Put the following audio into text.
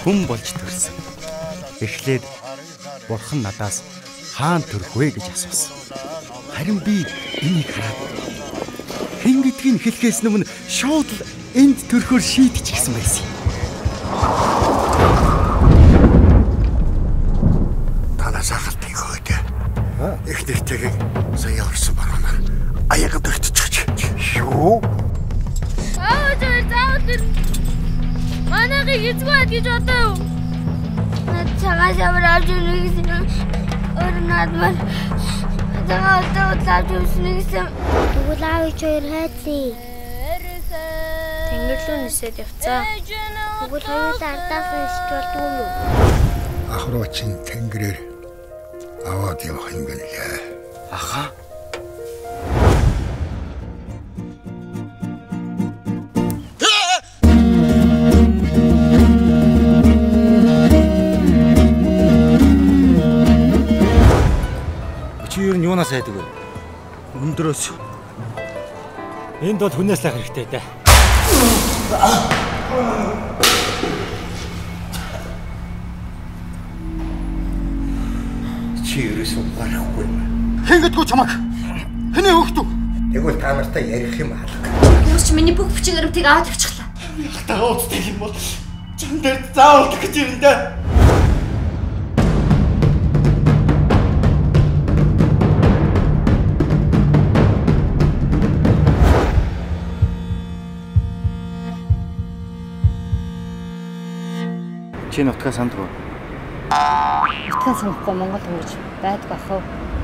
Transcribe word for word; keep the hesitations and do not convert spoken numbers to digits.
хүн болж төрсөн. Эхлээд бурхан надаас хаан төрөх вэ гэж асуусан. Харин би энийг хараад хэн гэдгийг хэлэхээс өмнө шууд л энд төрөхөөр шийдчихсэн байсан. Танаас ахалтын хөөд. Их нэртэйг сая орсон баруунаар аяга дөртчих. Юу? Аа тэр заавал манайхыг эзгүүад гэж бодов. Над цагаас аваад авч ирнэ гэсэн. Өөр надмаар цагаа удаад авч ирнэ гэсэн. Тэгвэл аавч хоёр хайцээ. Тэнгэр рүү нисээд явцаа. Тэгвэл хоёулаа ардаас нисч болдгоо юу? Ахруу чин тэнгэрээр аваад явах юм гэлээ. Аха. Чи юу юунаас айдаг вэ? Өндрөөс. Энд бол хүнээс лах хэрэгтэй дээ. Чи ерөөсөө гарахгүй юм. Хэн гэдгүү чамаг? Хэний хөвгтүү? Тэгвэл та нартай ярих юм алга. Юу ч миний бүх хүчин баримтыг аваад явчихлаа. Та ууцтай юм бол чам дээр заавал гэж ирэн дээ. Чи нутгаа сандгүй. Нутгаа санахгүй Монгол хүмүүс байдаг ах уу?